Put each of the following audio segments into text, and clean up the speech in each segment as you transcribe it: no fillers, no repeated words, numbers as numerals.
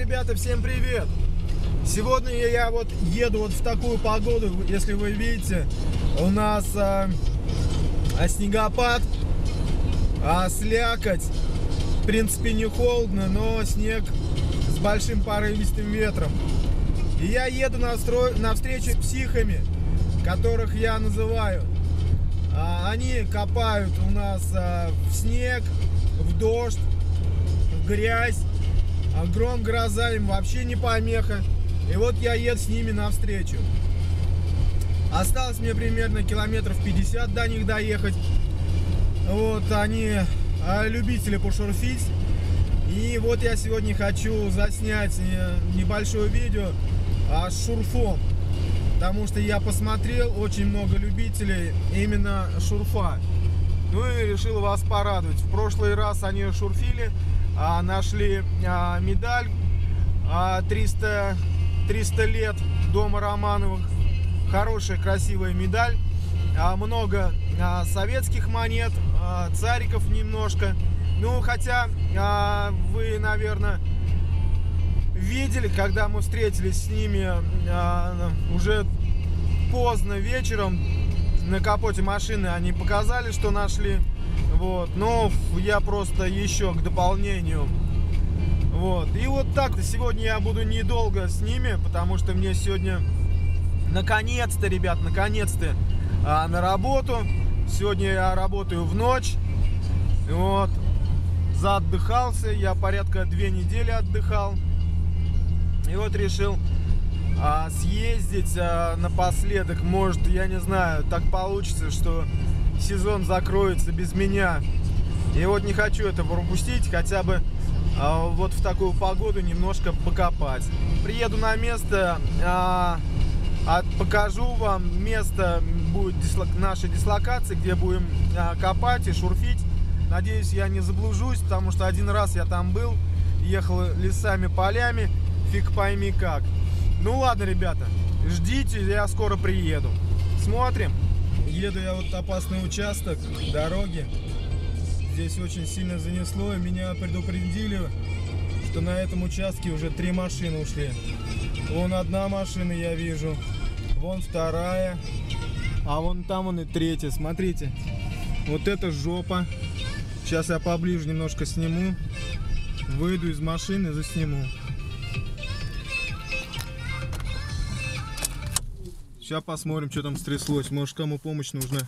ребята, всем привет! Сегодня я вот еду вот в такую погоду, если вы видите, у нас снегопад, слякоть, в принципе не холодно, но снег с большим порывистым ветром. И я еду на встречу с психами, которых я называю. Они копают у нас в снег, в дождь, в грязь. Гром, гроза им вообще не помеха. И вот я еду с ними навстречу. Осталось мне примерно километров 50 до них доехать. Вот они любители пошурфить. И вот я сегодня хочу заснять небольшое видео с шурфом. Потому что я посмотрел очень много любителей именно шурфа. Ну и решил вас порадовать. В прошлый раз они шурфили, нашли медаль 300 лет дома Романовых. Хорошая, красивая медаль. Много советских монет, цариков немножко. Ну, хотя вы, наверное, видели, когда мы встретились с ними уже поздно вечером на капоте машины, они показали, что нашли. Вот, но я просто еще к дополнению. Вот, и вот так сегодня я буду недолго с ними, потому что мне сегодня наконец-то, ребят, наконец-то на работу. Сегодня я работаю в ночь. Вот, заотдыхался, я порядка 2 недели отдыхал. И вот решил съездить напоследок. Может, я не знаю, так получится, что сезон закроется без меня. И вот не хочу этого пропустить, хотя бы вот в такую погоду немножко покопать. Приеду на место, покажу вам место, будет нашей дислокации, где будем копать и шурфить. Надеюсь, я не заблужусь, потому что один раз я там был, ехал лесами, полями, фиг пойми как. Ну ладно, ребята, ждите, я скоро приеду. Смотрим. Еду я вот опасный участок дороги. Здесь очень сильно занесло, и меня предупредили, что на этом участке уже 3 машины ушли. Вон одна машина я вижу, вон вторая, а вон там вон и 3-я. Смотрите, вот это жопа. Сейчас я поближе немножко сниму, выйду из машины, засниму. Сейчас посмотрим, что там стряслось. Может, кому помощь нужна.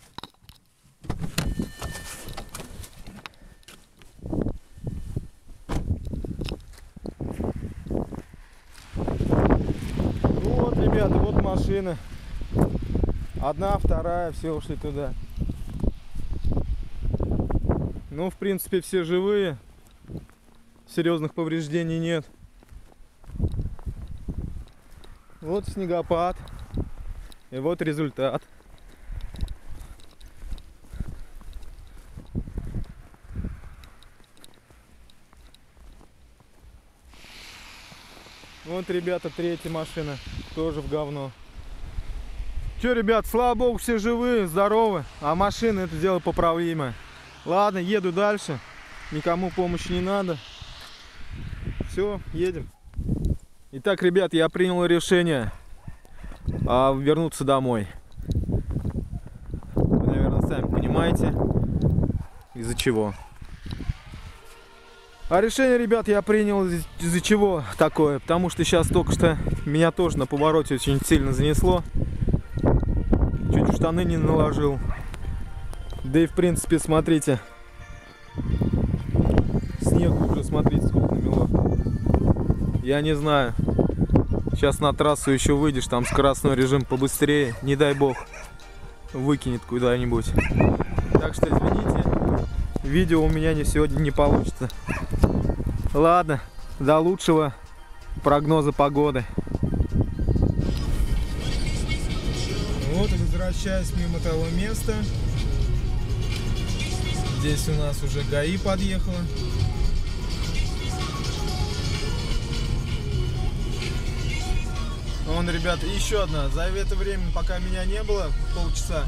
Ну вот, ребята, вот машины. Одна, вторая, все ушли туда. Ну, в принципе, все живые. Серьезных повреждений нет. Вот снегопад. И вот результат. Вот, ребята, 3-я машина. Тоже в говно. Че, ребят, слава богу, все живые, здоровы. А машина — это дело поправимое. Ладно, еду дальше. Никому помощи не надо. Все, едем. Итак, ребят, я принял решение вернуться домой. Вы, наверное, сами понимаете, из-за чего. А решение, ребят, я принял из-за чего такое. Потому что сейчас только что меня тоже на повороте очень сильно занесло. Чуть в штаны не наложил. Да и в принципе, смотрите, снег уже, смотрите, сколько намело. Я не знаю. Сейчас на трассу еще выйдешь, там скоростной режим побыстрее, не дай бог, выкинет куда-нибудь. Так что извините, видео у меня сегодня не получится. Ладно, до лучшего прогноза погоды. Вот, возвращаюсь мимо того места. Здесь у нас уже ГАИ подъехала. Вон, ребята, еще одна. За это время, пока меня не было, полчаса,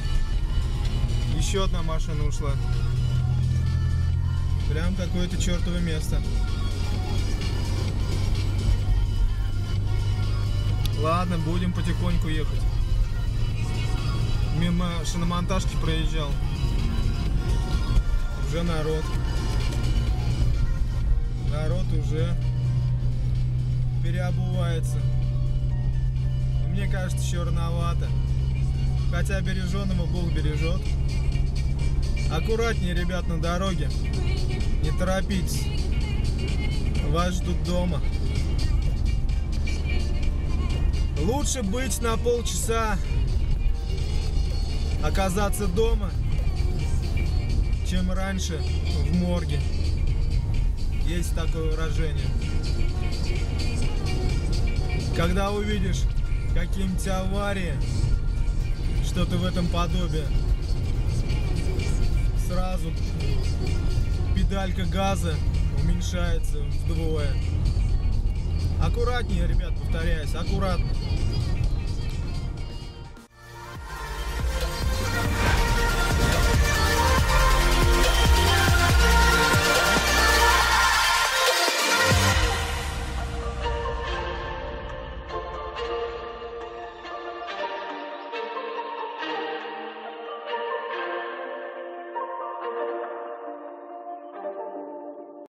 еще одна машина ушла. Прям какое-то чертово место. Ладно, будем потихоньку ехать. Мимо шиномонтажки проезжал. Уже народ. Народ уже переобувается. Мне кажется, еще рановато. Хотя береженного Бог бережет. Аккуратнее, ребят, на дороге. Не торопитесь. Вас ждут дома. Лучше быть на полчаса, оказаться дома, чем раньше в морге. Есть такое выражение. Когда увидишь какие-нибудь аварии, что-то в этом подобие, сразу педалька газа уменьшается вдвое. Аккуратнее, ребят, повторяюсь, аккуратно.